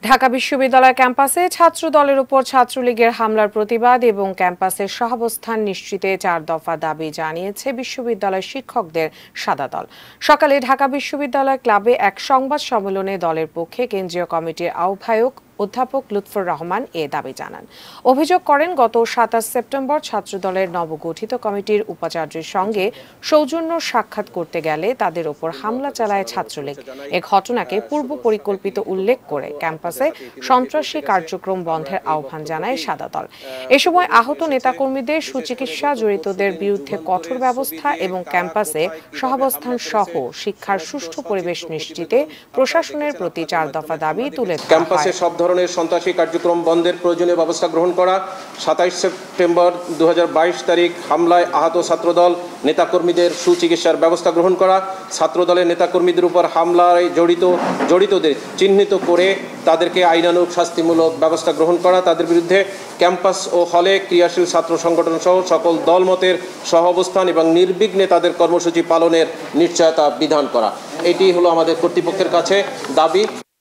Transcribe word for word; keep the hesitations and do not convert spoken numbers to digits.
ঢাকা বিশ্ববিদ্যালয় ক্যাম্পাসে ছাত্র দলের উপর ছাত্রলীগের হামলার প্রতিবাদ এবং ক্যাম্পাসের সহাবস্থান নিশ্চিতে চার দফা দাবি জানিয়েছে বিশ্ববিদ্যালয় শিক্ষকদের সাদা দল। সকালে ঢাকা বিশ্ববিদ্যালয় ক্লাবে এক সংবাদ সম্মেলনে দলের পক্ষে কেন্দ্রীয় কমিটির আহ্বায়ক অধ্যাপক লুৎফর রহমান এ দাবি জানান। অভিযোগ করেন, গত সাতাশ সেপ্টেম্বর ছাত্রদলের নবগঠিত কমিটির উপাচার্যের সঙ্গে সৌজন্য সাক্ষাৎ করতে গেলে তাদের ওপর হামলা চালায় ছাত্রলীগ। এ ঘটনাকে পূর্ব পরিকল্পিত উল্লেখ করে ক্যাম্পাসে সন্ত্রাসী কার্যক্রম বন্ধের আহ্বান জানায় সাদা দল। এ সময় আহত নেতাকর্মীদের সুচিকিৎসা, জড়িতদের বিরুদ্ধে কঠোর ব্যবস্থা এবং ক্যাম্পাসে সহাবস্থান সহ শিক্ষার সুষ্ঠু পরিবেশ নিশ্চিতে প্রশাসনের প্রতি চার দফা দাবি তুলে ধরা হয়। ধরনের সন্ত্রাসী কার্যক্রম বন্ধের প্রয়োজনীয় ব্যবস্থা গ্রহণ করা, সাতাইশ সেপ্টেম্বর দু হাজার বাইশ তারিখ হামলায় আহত ছাত্রদল নেতাকর্মীদের সুচিকিৎসার ব্যবস্থা গ্রহণ করা, ছাত্রদলের নেতাকর্মীদের উপর হামলায় জড়িত জড়িতদের চিহ্নিত করে তাদেরকে আইনানুগ শাস্তিমূলক ব্যবস্থা গ্রহণ করা, তাদের বিরুদ্ধে ক্যাম্পাস ও হলে ক্রিয়াশীল ছাত্র সংগঠন সহ সকল দলমতের সহাবস্থান এবং নির্বিঘ্নে তাদের কর্মসূচি পালনের নিশ্চয়তা বিধান করা। এটি হলো আমাদের কর্তৃপক্ষের কাছে দাবি।